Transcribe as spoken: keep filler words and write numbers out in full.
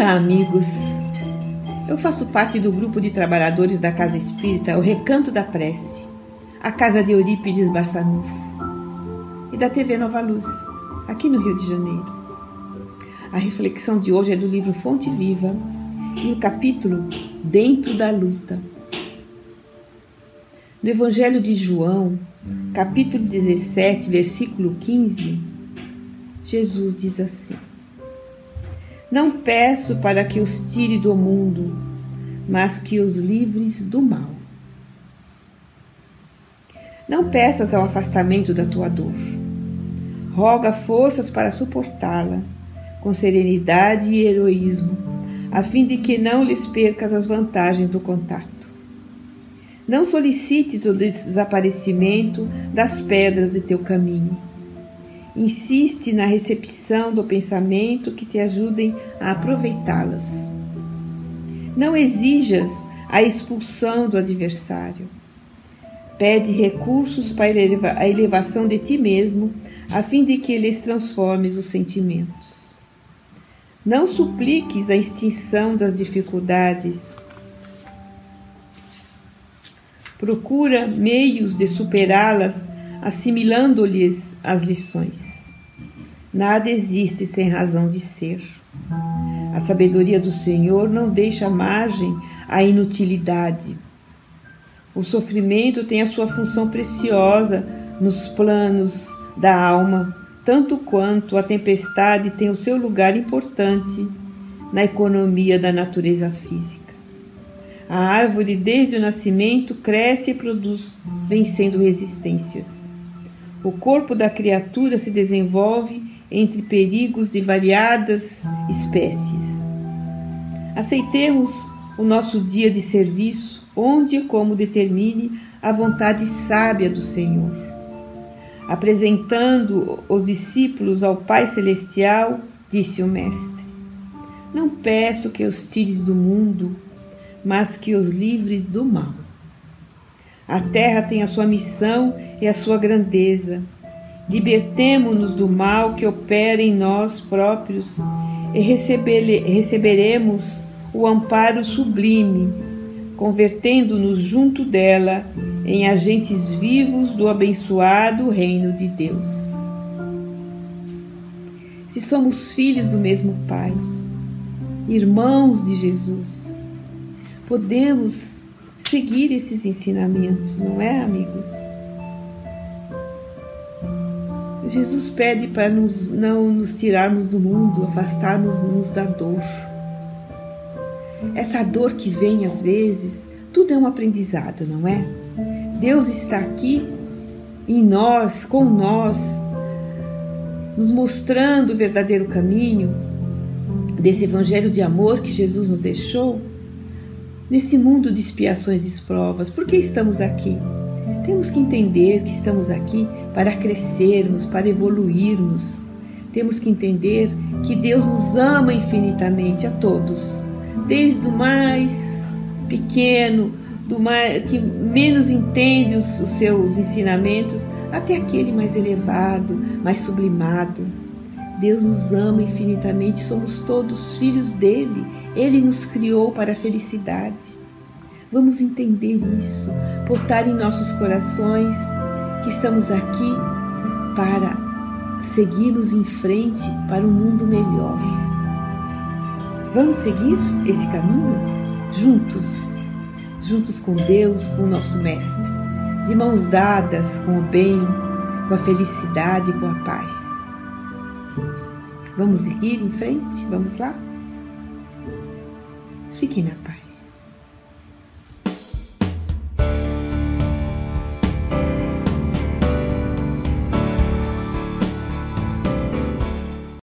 Olá, amigos! Eu faço parte do grupo de trabalhadores da Casa Espírita O Recanto da Prece, a casa de Eurípides Barçanufo, e da T V Nova Luz, aqui no Rio de Janeiro. A reflexão de hoje é do livro Fonte Viva e o capítulo Dentro da Luta. No Evangelho de João, capítulo dezessete, versículo quinze, Jesus diz assim: Não peço para que os tire do mundo, mas que os livres do mal. Não peças ao afastamento da tua dor. Roga forças para suportá-la, com serenidade e heroísmo, a fim de que não lhes percas as vantagens do contato. Não solicites o desaparecimento das pedras de teu caminho. Insiste na recepção do pensamento que te ajudem a aproveitá-las. Não exijas a expulsão do adversário. Pede recursos para a elevação de ti mesmo, a fim de que lhes transformes os sentimentos. Não supliques a extinção das dificuldades. Procura meios de superá-las, assimilando-lhes as lições. Nada existe sem razão de ser. A sabedoria do Senhor não deixa margem à inutilidade. O sofrimento tem a sua função preciosa nos planos da alma, tanto quanto a tempestade tem o seu lugar importante na economia da natureza física. A árvore, desde o nascimento, cresce e produz, vencendo resistências. O corpo da criatura se desenvolve entre perigos de variadas espécies. Aceitemos o nosso dia de serviço, onde e como determine a vontade sábia do Senhor. Apresentando os discípulos ao Pai Celestial, disse o Mestre: Não peço que os tires do mundo, mas que os livre do mal. A terra tem a sua missão e a sua grandeza. Libertemo-nos do mal que opera em nós próprios e receberemos o amparo sublime, convertendo-nos junto dela em agentes vivos do abençoado reino de Deus. Se somos filhos do mesmo Pai, irmãos de Jesus, podemos seguir esses ensinamentos, não é, amigos? Jesus pede para nos, não nos tirarmos do mundo, afastarmos-nos da dor. Essa dor que vem às vezes, tudo é um aprendizado, não é? Deus está aqui em nós, com nós, nos mostrando o verdadeiro caminho desse evangelho de amor que Jesus nos deixou. Nesse mundo de expiações e provas, por que estamos aqui? Temos que entender que estamos aqui para crescermos, para evoluirmos. Temos que entender que Deus nos ama infinitamente a todos, desde o mais pequeno, do mais, que menos entende os, os seus ensinamentos, até aquele mais elevado, mais sublimado. Deus nos ama infinitamente, somos todos filhos dele. Ele nos criou para a felicidade. Vamos entender isso, botar em nossos corações que estamos aqui para seguirmos em frente para um mundo melhor. Vamos seguir esse caminho juntos, juntos com Deus, com o nosso Mestre, de mãos dadas com o bem, com a felicidade e com a paz. Vamos seguir em frente? Vamos lá? Fiquem na paz.